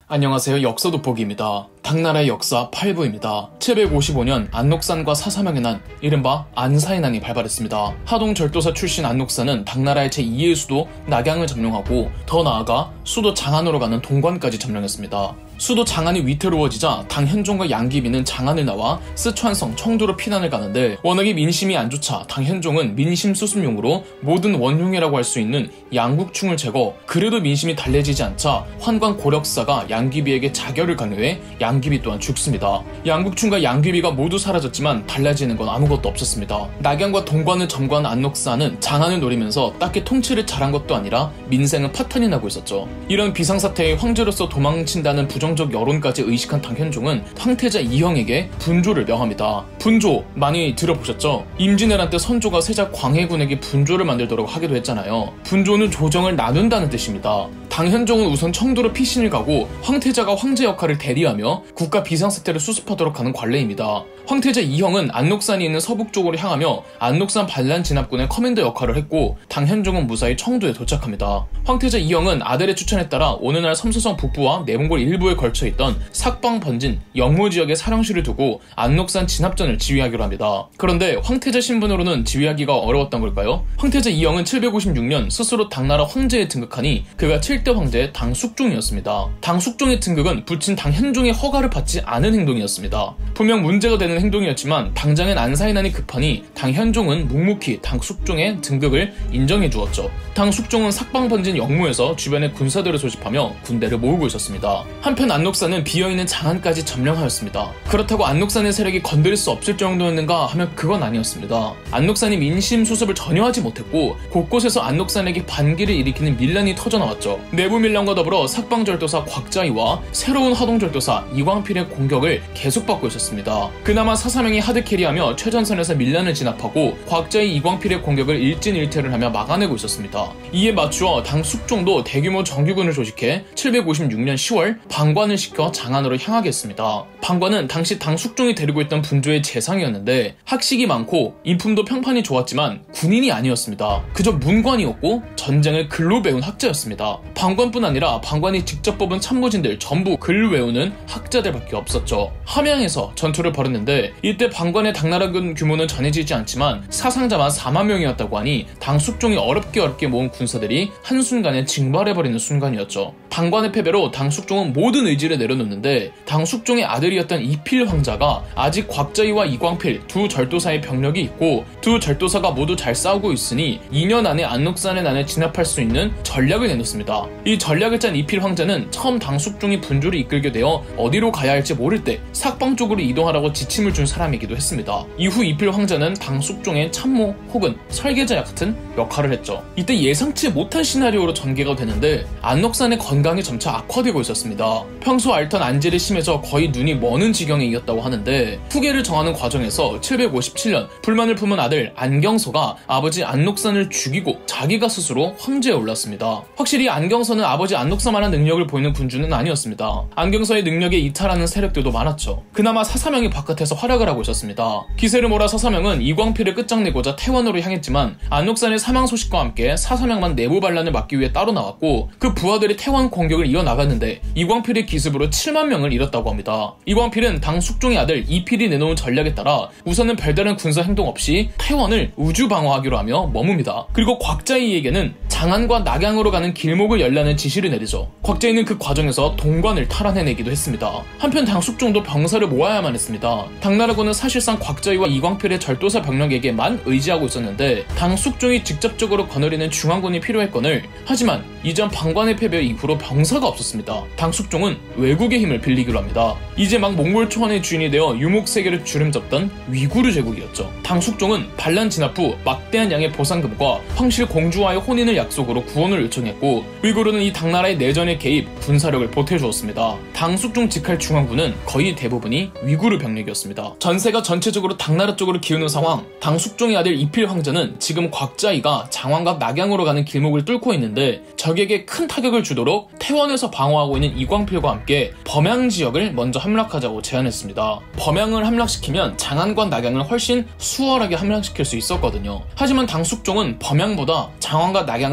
안녕하세요. 역사 돋보기입니다. 당나라의 역사 8부입니다. 755년 안녹산과 사사명의 난, 이른바 안사의 난이 발발했습니다. 하동 절도사 출신 안녹산은 당나라의 제2의 수도 낙양을 점령하고 더 나아가 수도 장안으로 가는 동관까지 점령했습니다. 수도 장안이 위태로워지자 당현종과 양귀비는 장안을 나와 쓰촨성, 청두로 피난을 가는데 워낙에 민심이 안 좋자 당현종은 민심 수습용으로 모든 원흉이라고 할 수 있는 양국충을 제거, 그래도 민심이 달래지지 않자 환관 고력사가 양귀비에게 자결을 강요해 양귀비 또한 죽습니다. 양국충과 양귀비가 모두 사라졌지만 달라지는 건 아무것도 없었습니다. 낙양과 동관을 점거한 안녹산은 장안을 노리면서 딱히 통치를 잘한 것도 아니라 민생은 파탄이 나고 있었죠. 이런 비상사태에 황제로서 도망친다는 부정적 여론까지 의식한 당현종은 황태자 이형에게 분조를 명합니다. 분조 많이 들어보셨죠? 임진왜란 때 선조가 세자 광해군에게 분조를 만들도록 하기도 했잖아요. 분조는 조정을 나눈다는 뜻입니다. 당현종은 우선 청두로 피신을 가고 황태자가 황제 역할을 대리하며 국가 비상사태를 수습하도록 하는 관례입니다. 황태자 이형은 안녹산이 있는 서북 쪽으로 향하며 안녹산 반란 진압군의 커맨더 역할을 했고 당현종은 무사히 청두에 도착합니다. 황태자 이형은 아들의 추천에 따라 오늘날 섬서성 북부와 내몽골 일부에 걸쳐있던 삭방 번진 영무 지역에 사령실을 두고 안녹산 진압전을 지휘하기로 합니다. 그런데 황태자 신분으로는 지휘하기가 어려웠던 걸까요? 황태자 이형은 756년 스스로 당나라 황제에 등극하니 그가 7대 황제 당숙종이었습니다. 당숙종의 등극은 부친 당현종의 허가를 받지 않은 행동이었습니다. 분명 문제가 되는 행동이었지만 당장엔 안사의 난이 급하니 당현종은 묵묵히 당숙종의 등극을 인정해 주었죠. 당숙종은 삭방 번진 영무에서 주변의 군사들을 소집하며 군대를 모으고 있었습니다. 한편 안녹산은 비어있는 장안까지 점령하였습니다. 그렇다고 안녹산의 세력이 건드릴 수 없을 정도였는가 하면 그건 아니었습니다. 안녹산이 민심 수습을 전혀 하지 못했고 곳곳에서 안녹산에게 반기를 일으키는 밀란이 터져나왔죠. 내부 밀란과 더불어 삭방절도사 곽자이와 새로운 하동절도사 이광필의 공격을 계속받고 있었습니다. 그나마 사사명이 하드캐리하며 최전선에서 밀란을 진압하고 곽자이 이광필의 공격을 일진일퇴를 하며 막아내고 있었습니다. 이에 맞추어 당숙종도 대규모 정규군을 조직해 756년 10월 방관을 시켜 장안으로 향하게 했습니다. 방관은 당시 당숙종이 데리고 있던 분조의 재상이었는데 학식이 많고 인품도 평판이 좋았지만 군인이 아니었습니다. 그저 문관이었고 전쟁을 글로 배운 학자였습니다. 방관뿐 아니라 방관이 직접 뽑은 참모진들 전부 글 외우는 학자들밖에 없었죠. 함양에서 전투를 벌였는데 이때 방관의 당나라군 규모는 전해지지 않지만 사상자만 4만 명이었다고 하니 당숙종이 어렵게 모은 군사들이 한순간에 징발해버리는 순간이었죠. 방관의 패배로 당숙종은 모든 의지를 내려놓는데 당숙종의 아들이었던 이필 황자가 아직 곽자이와 이광필 두 절도사의 병력이 있고 두 절도사가 모두 잘 싸우고 있으니 2년 안에 안녹산의 난을 진압할 수 있는 전략을 내놓습니다. 이 전략을 짠 이필 황자는 처음 당숙종이 분조를 이끌게 되어 어디로 가야 할지 모를 때 삭방 쪽으로 이동하라고 지침을 준 사람이기도 했습니다. 이후 이필 황자는 당숙종의 참모 혹은 설계자 같은 역할을 했죠. 이때 예상치 못한 시나리오로 전개가 되는데 안녹산의 건강이 점차 악화되고 있었습니다. 평소 앓던 안질이 심해져 거의 눈이 머는 지경에 이었다고 하는데 후계를 정하는 과정에서 757년 불만을 품은 아들 안경서가 아버지 안녹산을 죽이고 자기가 스스로 황제에 올랐습니다. 확실히 안경서는 아버지 안녹산만한 능력을 보이는 군주는 아니었습니다. 안경서의 능력에 이탈하는 세력들도 많았죠. 그나마 사사명이 바깥에서 활약을 하고 있었습니다. 기세를 몰아 사사명은 이광필을 끝장내고자 태원으로 향했지만 안녹산의 사망 소식과 함께 사사명만 내부 반란을 막기 위해 따로 나왔고 그 부하들이 태원 공격을 이어나갔는데 이광필의 기습으로 7만 명을 잃었다고 합니다. 이광필은 당숙종의 아들 이필이 내놓은 전략에 따라 우선은 별다른 군사 행동 없이 태원을 우주 방어하기로 하며 머뭅니다. 그리고 곽자이에게는 장안과 낙양으로 가는 길목을 열라는 지시를 내리죠. 곽자이는 그 과정에서 동관을 탈환해내기도 했습니다. 한편 당숙종도 병사를 모아야만 했습니다. 당나라군은 사실상 곽자이와 이광필의 절도사 병력에게만 의지하고 있었는데 당숙종이 직접적으로 거느리는 중앙군이 필요했거늘 하지만 이전 방관의 패배 이후로 병사가 없었습니다. 당숙종은 외국의 힘을 빌리기로 합니다. 이제 막 몽골 초원의 주인이 되어 유목세계를 주름잡던 위구르 제국이었죠. 당숙종은 반란 진압 후 막대한 양의 보상금과 황실 공주와의 혼인을 약속으로 구원을 요청했고 위구르는 이 당나라의 내전에 개입, 군사력을 보태주었습니다. 당숙종 직할 중앙군은 거의 대부분이 위구르 병력이었습니다. 전세가 전체적으로 당나라 쪽으로 기우는 상황, 당숙종의 아들 이필 황제는 지금 곽자이가 장안과 낙양으로 가는 길목을 뚫고 있는데 적에게 큰 타격을 주도록 태원에서 방어하고 있는 이광필과 함께 범양 지역을 먼저 함락하자고 제안했습니다. 범양을 함락시키면 장안과 낙양을 훨씬 수월하게 함락시킬 수 있었거든요. 하지만 당숙종은 범양보다 장안과 낙양을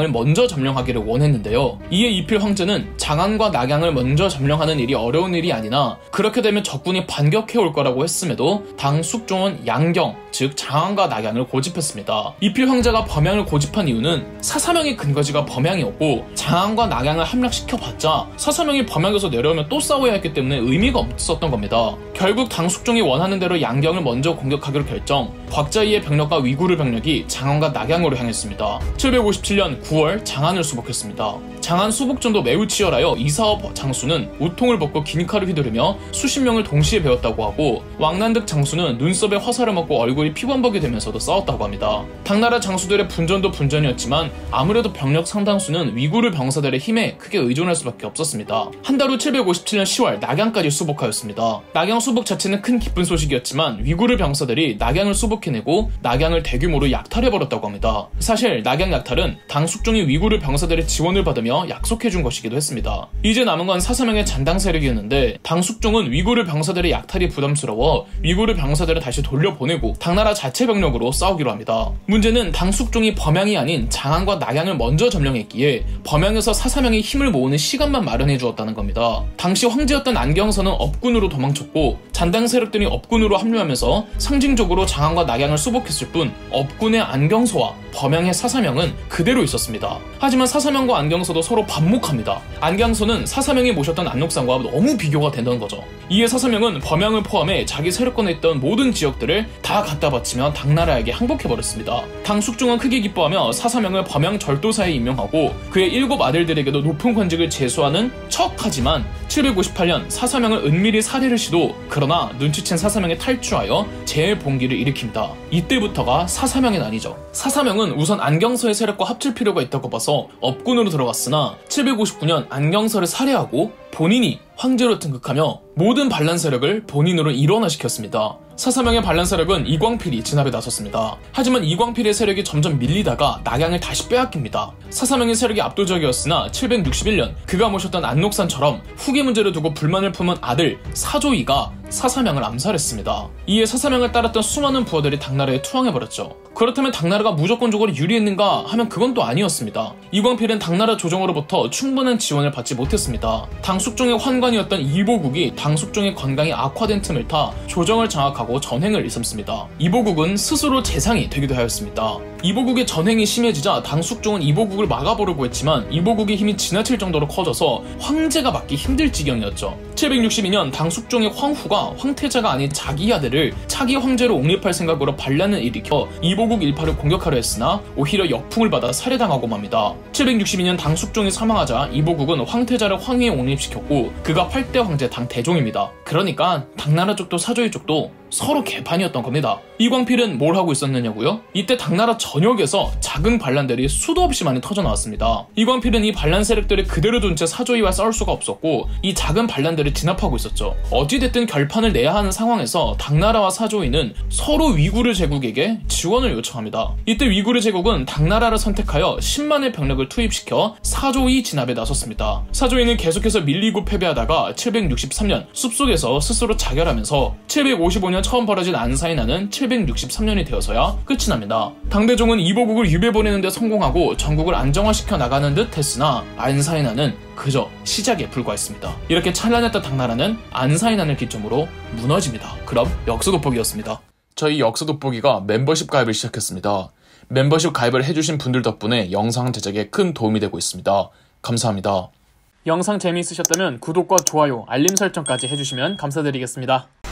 낙양을 먼저 점령하기를 원했는데요. 이에 이필 황제는 장안과 낙양을 먼저 점령하는 일이 어려운 일이 아니나 그렇게 되면 적군이 반격해올 거라고 했음에도 당 숙종은 양경, 즉 장안과 낙양을 고집했습니다. 이필 황제가 범양을 고집한 이유는 사사명의 근거지가 범양이었고 장안과 낙양을 함락시켜봤자 사사명이 범양에서 내려오면 또 싸워야 했기 때문에 의미가 없었던 겁니다. 결국 당 숙종이 원하는 대로 양경을 먼저 공격하기로 결정, 곽자이의 병력과 위구르 병력이 장안과 낙양으로 향했습니다. 757년 9월 장안을 수복했습니다. 장안 수복전도 매우 치열하여 이사업 장수는 우통을 벗고 긴 칼을 휘두르며 수십 명을 동시에 베었다고 하고 왕난득 장수는 눈썹에 화살을 맞고 얼굴이 피범벅이 되면서도 싸웠다고 합니다. 당나라 장수들의 분전도 분전이었지만 아무래도 병력 상당수는 위구르 병사들의 힘에 크게 의존할 수밖에 없었습니다. 한 달 후 757년 10월 낙양까지 수복하였습니다. 낙양 수복 자체는 큰 기쁜 소식이었지만 위구르 병사들이 낙양을 수복해내고 낙양을 대규모로 약탈해버렸다고 합니다. 사실 낙양 약탈은 당 숙종이 위구르 병사들의 지원을 받으며 약속해준 것이기도 했습니다. 이제 남은 건 사사명의 잔당 세력이었는데 당 숙종은 위구르 병사들의 약탈이 부담스러워 위구르 병사들을 다시 돌려보내고 당나라 자체 병력으로 싸우기로 합니다. 문제는 당 숙종이 범양이 아닌 장안과 낙양을 먼저 점령했기에 범양에서 사사명의 힘을 모으는 시간만 마련해 주었다는 겁니다. 당시 황제였던 안경선은 업군으로 도망쳤고 잔당 세력들이 업군으로 합류하면서 상징적으로 장안과 낙양을 수복했을 뿐 업군의 안경서와 범양의 사사명은 그대로 있었습니다. 하지만 사사명과 안경서도 서로 반목합니다. 안경서는 사사명이 모셨던 안록산과 너무 비교가 된다는 거죠. 이에 사사명은 범양을 포함해 자기 세력권에 있던 모든 지역들을 다 갖다 바치며 당나라에게 항복해버렸습니다. 당 숙종은 크게 기뻐하며 사사명을 범양 절도사에 임명하고 그의 7 아들들에게도 높은 관직을 제수하는 척하지만 758년 사사명을 은밀히 살해를 시도, 그러나 눈치챈 사사명이 탈주하여 재봉기를 일으킵니다. 이때부터가 사사명의 난이죠. 사사명은 우선 안경서의 세력과 합칠 필요가 있다고 봐서 업군으로 들어갔으나 759년 안경서를 살해하고 본인이 황제로 등극하며 모든 반란 세력을 본인으로 일원화시켰습니다. 사사명의 반란 세력은 이광필이 진압에 나섰습니다. 하지만 이광필의 세력이 점점 밀리다가 낙양을 다시 빼앗깁니다. 사사명의 세력이 압도적이었으나 761년 그가 모셨던 안록산처럼 후계 문제를 두고 불만을 품은 아들 사조이가 사사명을 암살했습니다. 이에 사사명을 따랐던 수많은 부하들이 당나라에 투항해버렸죠. 그렇다면 당나라가 무조건적으로 유리했는가 하면 그건 또 아니었습니다. 이광필은 당나라 조정으로부터 충분한 지원을 받지 못했습니다. 당 숙종의 환관이었던 이보국이 당 숙종의 건강이 악화된 틈을 타 조정을 장악하고 전횡을 일삼습니다. 이보국은 스스로 재상이 되기도 하였습니다. 이보국의 전횡이 심해지자 당 숙종은 이보국을 막아보려고 했지만 이보국의 힘이 지나칠 정도로 커져서 황제가 막기 힘들 지경이었죠. 762년 당 숙종의 황후가 황태자가 아닌 자기 아들을 차기 황제로 옹립할 생각으로 반란을 일으켜 이보국 일파를 공격하려 했으나 오히려 역풍을 받아 살해당하고 맙니다. 762년 당 숙종이 사망하자 이보국은 황태자를 황위에 옹립시켰고 그가 8대 황제 당 대종입니다. 그러니까 당나라 쪽도 사조이 쪽도 서로 개판이었던 겁니다. 이광필은 뭘 하고 있었느냐고요? 이때 당나라 전역에서 작은 반란들이 수도 없이 많이 터져나왔습니다. 이광필은 이 반란 세력들을 그대로 둔 채 사조이와 싸울 수가 없었고 이 작은 반란들을 진압하고 있었죠. 어찌됐든 결판을 내야 하는 상황에서 당나라와 사조이는 서로 위구르 제국에게 지원을 요청합니다. 이때 위구르 제국은 당나라를 선택하여 10만의 병력을 투입시켜 사조이 진압에 나섰습니다. 사조이는 계속해서 밀리고 패배하다가 763년 숲속에서 스스로 자결하면서 755년 처음 벌어진 안사이나는 763년이 되어서야 끝이 납니다. 당대종은 이보국을 유배 보내는데 성공하고 전국을 안정화시켜 나가는 듯 했으나 안사이나는 그저 시작에 불과했습니다. 이렇게 찬란했던 당나라는 안사이난을 기점으로 무너집니다. 그럼 역사돋보기였습니다. 저희 역사돋보기가 멤버십 가입을 시작했습니다. 멤버십 가입을 해주신 분들 덕분에 영상 제작에 큰 도움이 되고 있습니다. 감사합니다. 영상 재미있으셨다면 구독과 좋아요, 알림 설정까지 해주시면 감사드리겠습니다.